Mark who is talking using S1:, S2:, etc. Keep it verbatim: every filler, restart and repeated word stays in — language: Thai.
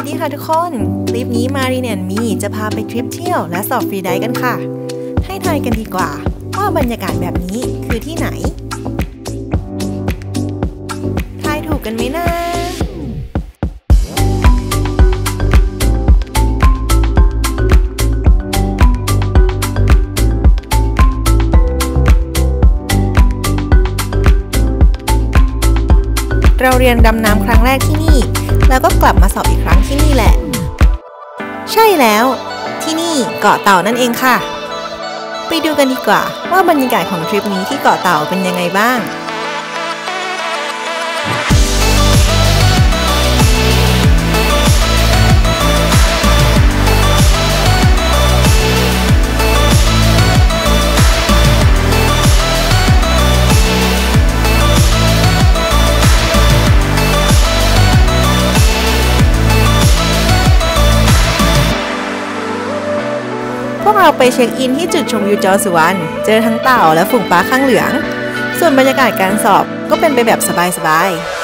S1: วัสดีค่ะทุกคนคลิปนี้มารีแอนมีจะพาไปทริปเที่ยวและสอบฟรีไดฟ์กันค่ะให้ทายกันดีกว่าว่าบรรยากาศแบบนี้คือที่ไหนทายถูกกันไหมนะเราเรียนดำน้ำครั้งแรกที่นี่แล้วก็กลับมาสอบอีกครั้งที่นี่แหละใช่แล้วที่นี่เกาะเต่านั่นเองค่ะไปดูกันดีกว่าว่าบรรยากาศของทริปนี้ที่เกาะเต่าเป็นยังไงบ้างพวกเราไปเช็คอินที่จุดชมวิวจอสุวรรณเจอทั้งเต่าและฝูงปลาข้างเหลืองส่วนบรรยากาศการสอบก็เป็นไปแบบสบายๆ